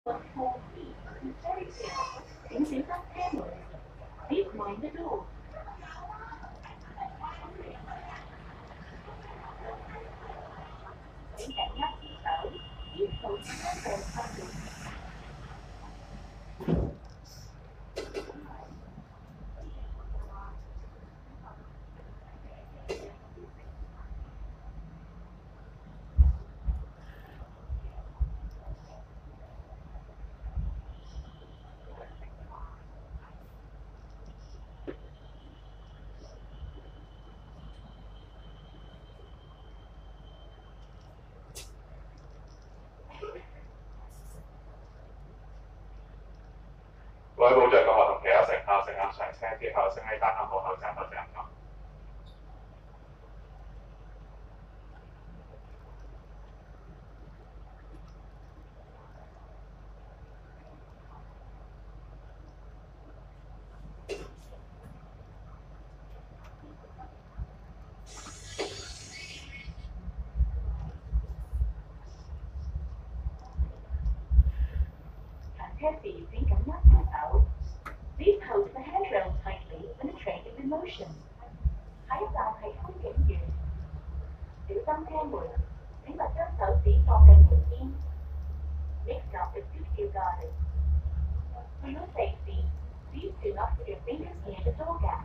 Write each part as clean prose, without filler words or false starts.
请小心車門。Please mind the door。請緊握扶手。Please hold the handle tightly。 各位保障各學同其他乘客上車之後，請你戴好口罩，多謝合作。 車時請緊握扶手。Please hold the handrail tightly when the train is in motion。下一站係風景園。小心車門，請勿將手指放近門邊。Next stop is Pitfield Garden。For your safety, please do not put your fingers near the door gap。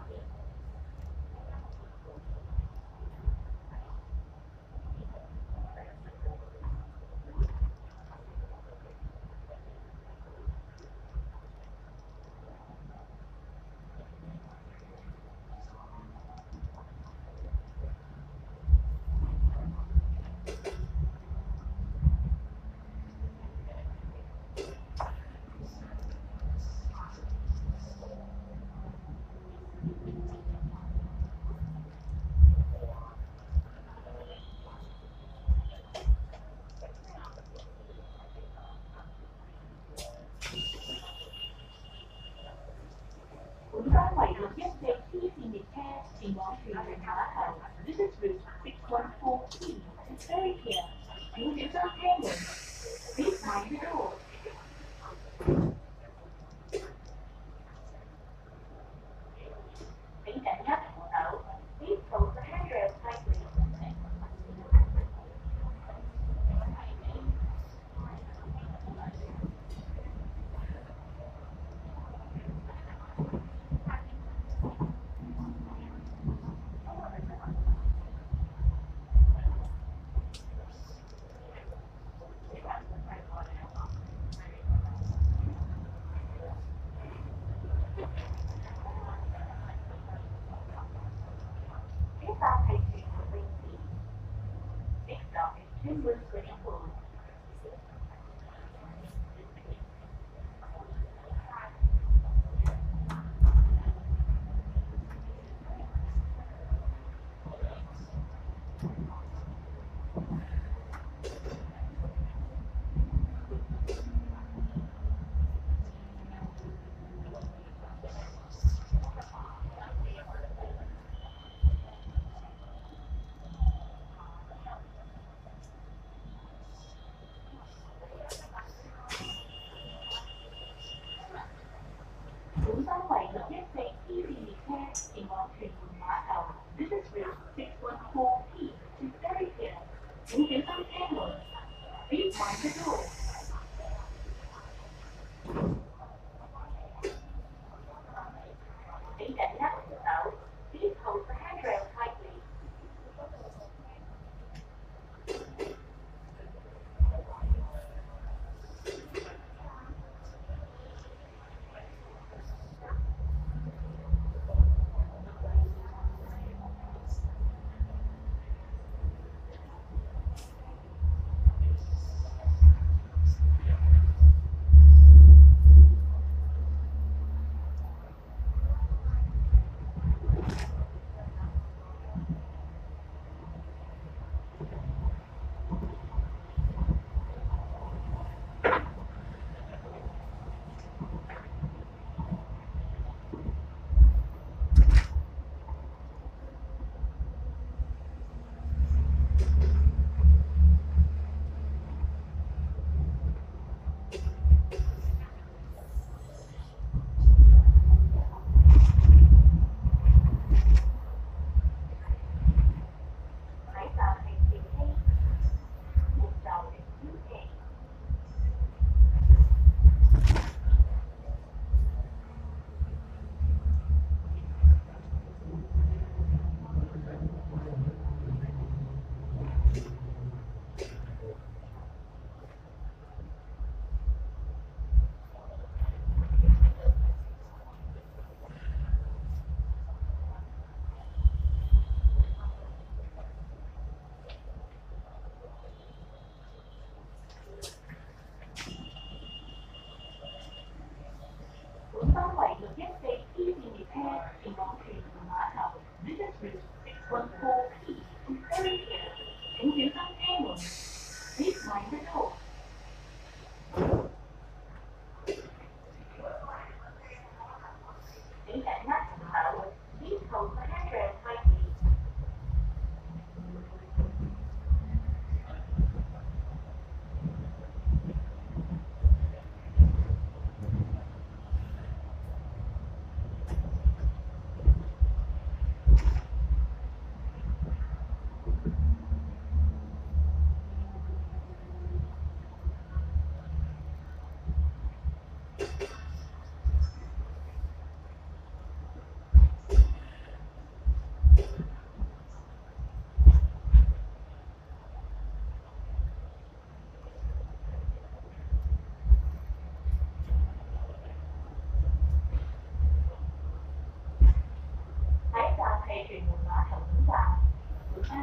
本班為614T 線列車前往屯門碼頭。This is route 614T to Ferry Pier。請小心車門。Please mind the door。請緊握扶手。Please hold the handrail tightly。呢站係屯門泳池。Next stop is Twinwood Swimming Pool。本班為614T 線列車前往屯門碼頭。This is route 614T to Ferry Pier。請小心車門。Please mind the door。請緊握扶手。Please hold the handrail tightly。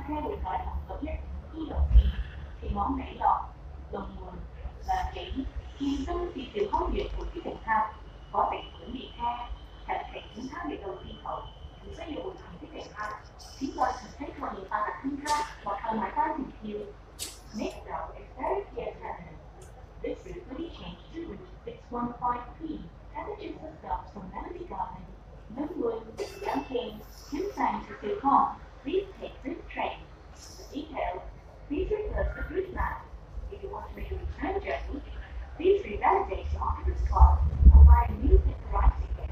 theo được gọi là hợp nhất khi đầu tiên thì món nảy lọt đồng nguồn và chỉ khi tâm thì sự khó duyệt của quyết định học có thể chuẩn bị theo thật thể chúng ta bị đầu tiên hậu chúng sẽ dùng quyết định học chúng tôi thực thấy còn người ta là thân khác hoặc không phải ta thì nhiều next stop is very clear terminal. This route will be changed to route 615P. Passages will stop from Melody Garden, Millwood, Young King, Hillside to Silcom. Please take this train. For details, please refer to the route map. If you want to make a return journey, please revalidate your octopus card or buy a new ride ticket.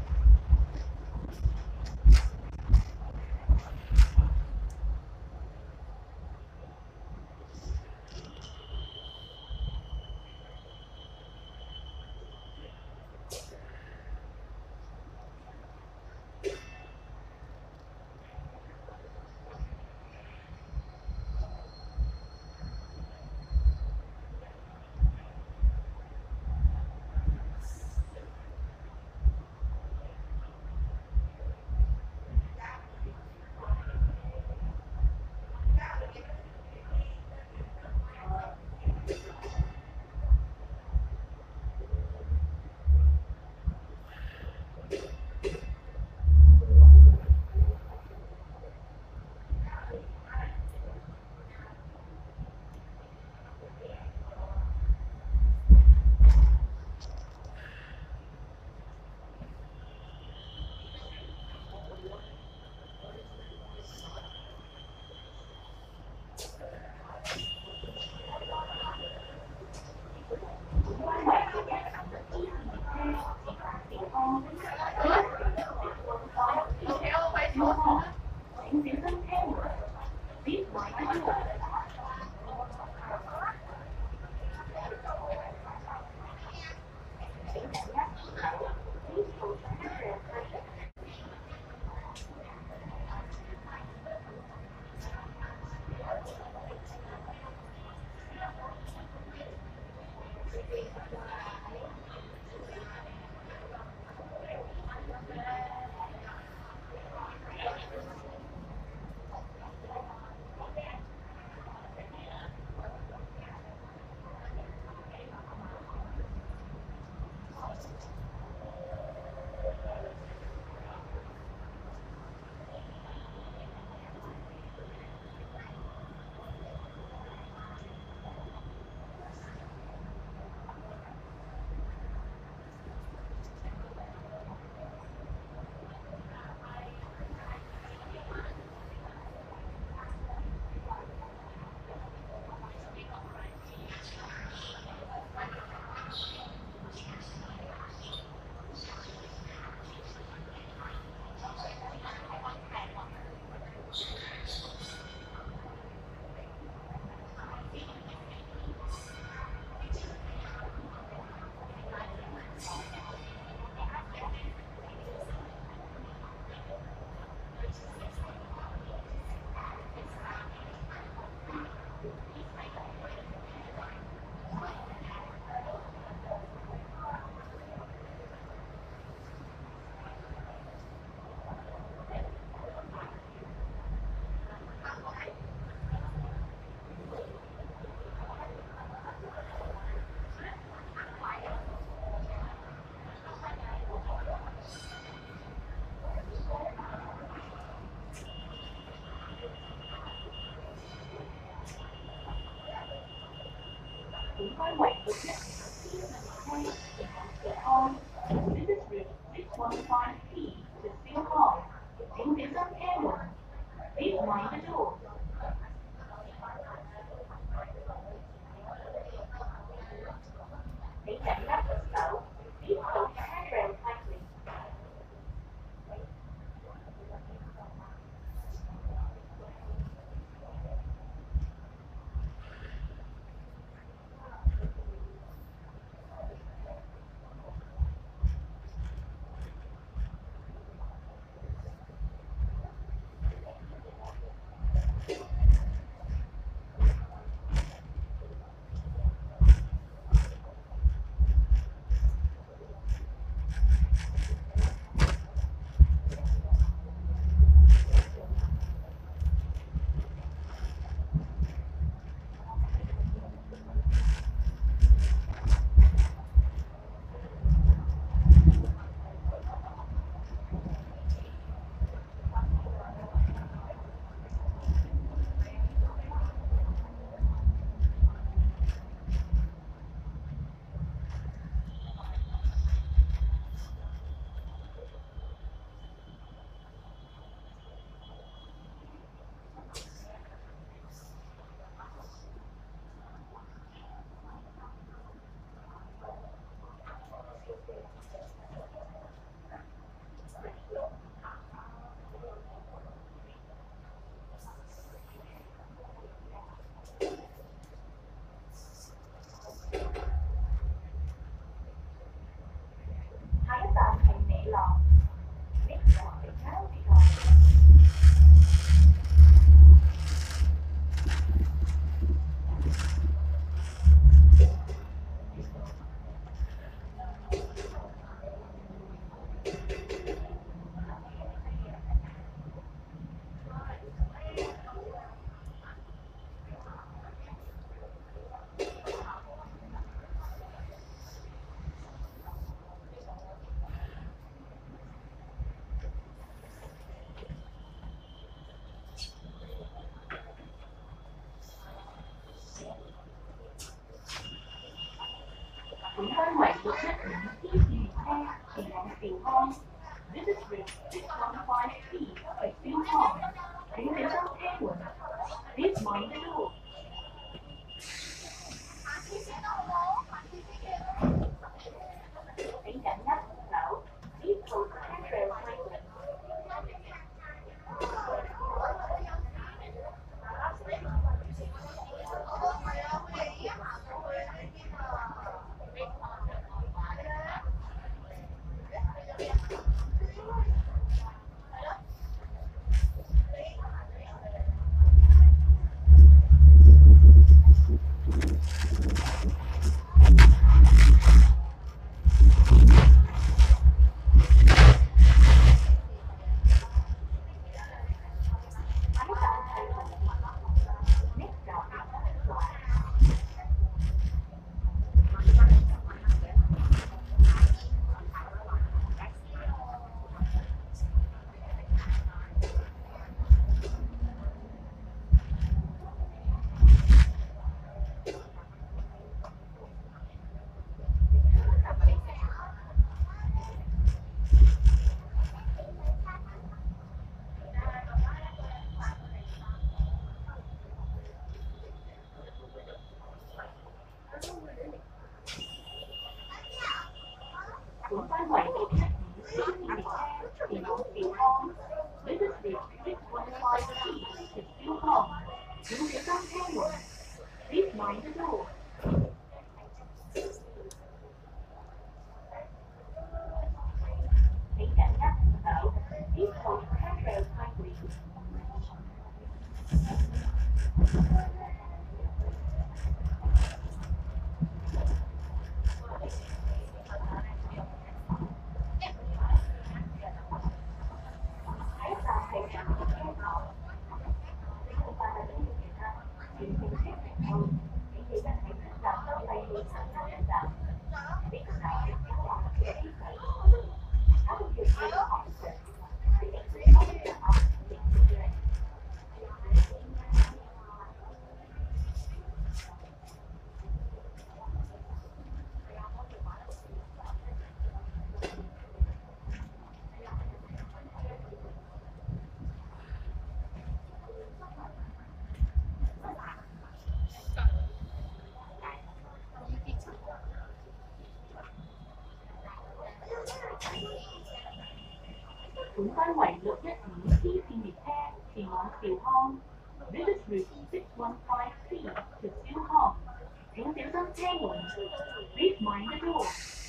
Cũng có quậy được nhất. This is route 615P to Silcom. Đến đến rất Cameron. Please mind the door. Để tránh gặp xấu, please hold the handrail tightly. 本班為615 T 線列車前往兆康。This is route 615T to 兆康。請小心車門。Please mind the door。請緊握扶手。Please hold the handrail tightly。本班為615 T 線列車前往兆康。This is route 615T to 兆康。請小心車門。Please mind the door。請緊握扶手。Please hold the handrail tightly。本班為615 T 線列車前往兆康。This is route 615T to 兆康。請小心車門。Please mind the door。